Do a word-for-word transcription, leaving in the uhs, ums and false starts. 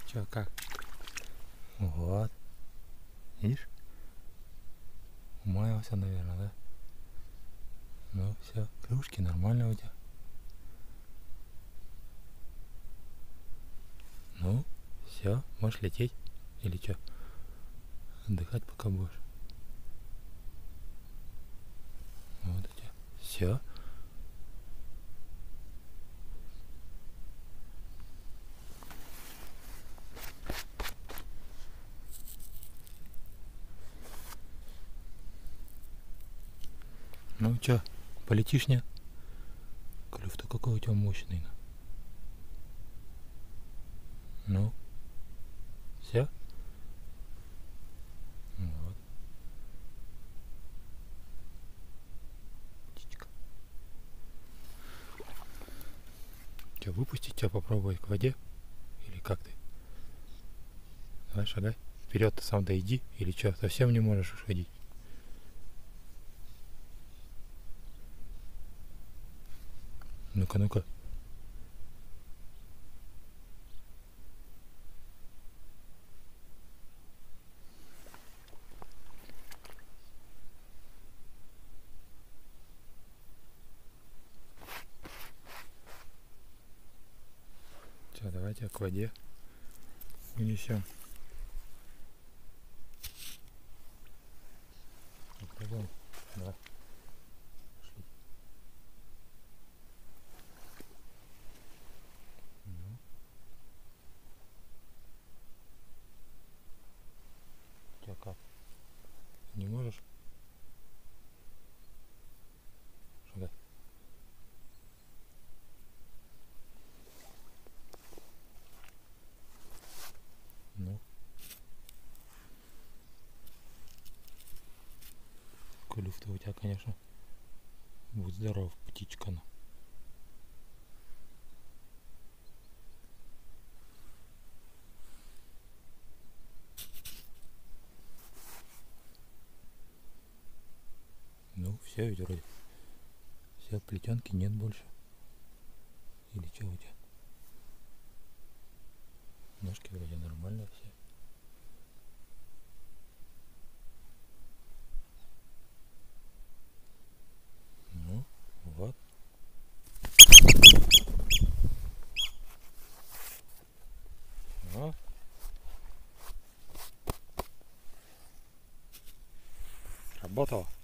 Че, как? Вот. Видишь? Умаялся, наверное, да? Ну, все, клюшки нормально у тебя. Ну, все, можешь лететь. Или что? Отдыхать пока будешь. Вот у тебя. Все. Ну чё, полетишь, нет? Клюв-то какой у тебя мощный. Ну, все? Вот. Птичка. Че, выпустить тебя попробовать к воде? Или как ты? Давай шагай. Вперед ты сам дойди. Или что, совсем не можешь уж ходить? Ну-ка, ну-ка. Все, давайте к воде унесем. Попробуем. Да. Пошли. Ну. Тебя как? Не можешь? Шагай. Ну. Клюв-то у тебя, конечно. Будь здоров, птичка. Ну. Ну, все ведь вроде. Все, плетенки нет больше. Или что у тебя? Ножки вроде нормальные все. Ну, вот. А? Работало.